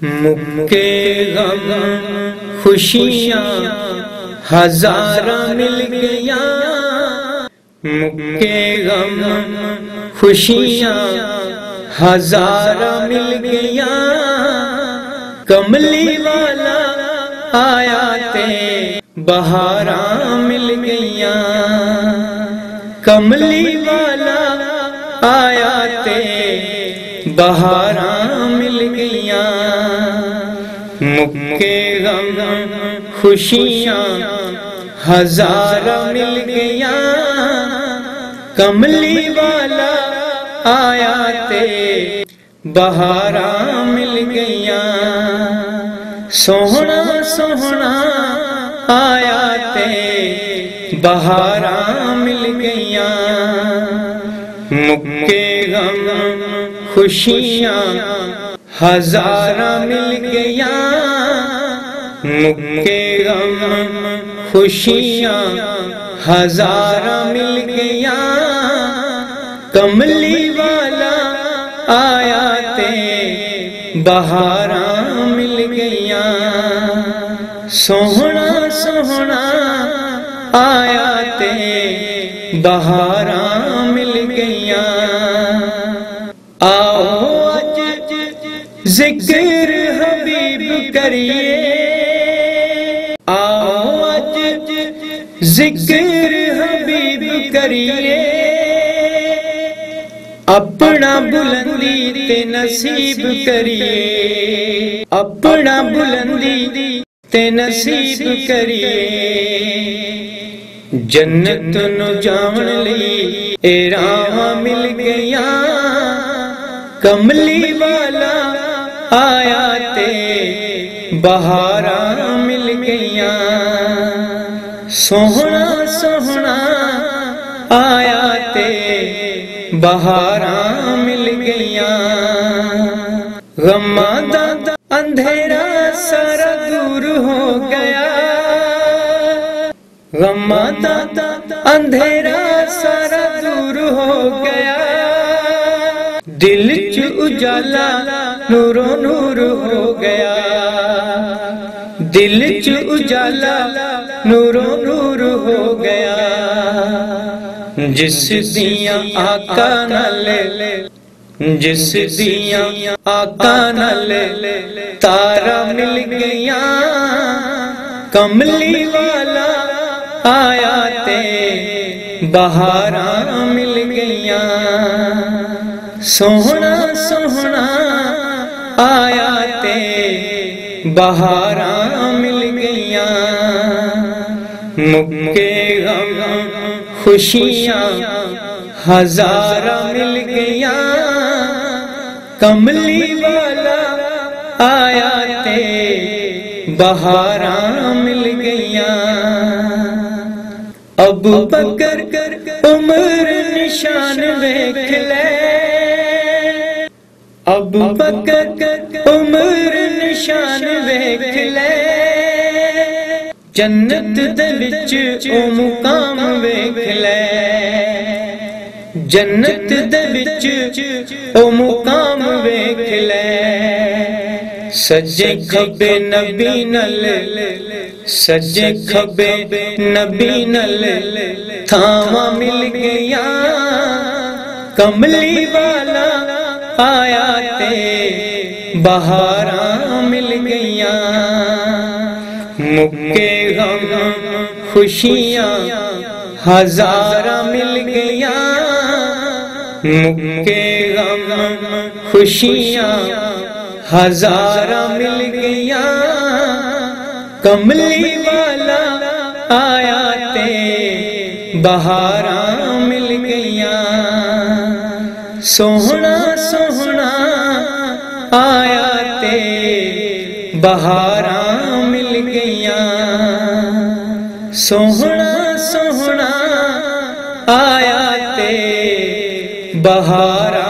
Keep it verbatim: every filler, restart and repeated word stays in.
مکے غم خوشیاں ہزاراں مل گیا، مکے غم خوشیاں ہزاراں مل گیا، کملی والا آیا تے بہاراں مل گیا، کملی والا آیا تے بہاراں مل گیا، مکے غم خوشیاں ہزاراں مل گیا، کملی والا آیا تے بہاراں مل گیا، سوہنا سوہنا آیا تے بہاراں مل گیا، مکے غم خوشیاں ہزاراں مل گیا، مکے غم خوشیاں ہزاراں مل گیا، کملی والا آیا تے بہاراں مل گیا، سوہنا سوہنا آیا تے بہاراں مل گیا، آؤ اج ذکر حبیب کریے، آؤ اج ذکر حبیب کریے، اپنا بلندی تے نصیب کریے، اپنا بلندی تے نصیب کریے، جنت نو جاون لئی اے راہ مل گیا، کملی والا آیا تے بہاراں مل گیا، سوہنا سوہنا آیا تے بہاراں مل گیا، غماں دا اندھیرا سارا دور ہو گیا، غماں دا اندھیرا سارا دور ہو گیا، دل چ اجالا نورو نور ہو گیا، دل چ اجالا نورو نور ہو گیا، جس دیاں آقا نال جس دیاں آقا نال تارا مل گیا، کملی والا آیا تے بہاراں مل گیا، سوہنا سوہنا آیا تے بہاراں مل گیا، مکے غم خوشیاں ہزاراں مل گیا، کملی والا آیا تے بہاراں مل گیا، ابو بکر عمر نشان ویکھ لے، ابو بکر عمر نشان ویکھ لے، جنت دے وچ او مقام ویکھ لے، جنت دے وچ او مقام ویکھ لے، سجے کھبے نبی نال سجے کھبے نبی نال تھاواں مل گیا، کملی والا آیا تے بہاراں مل گیا، مکے غم خوشیاں ہزاراں مل گیا، مکے غم خوشیاں ہزاراں مل گیا، کملی والا آیا تے بہاراں مل گیا، سوہنا سوہنا آیا تے بہاراں مل گیا، سوہنا سوہنا آیا تے بہاراں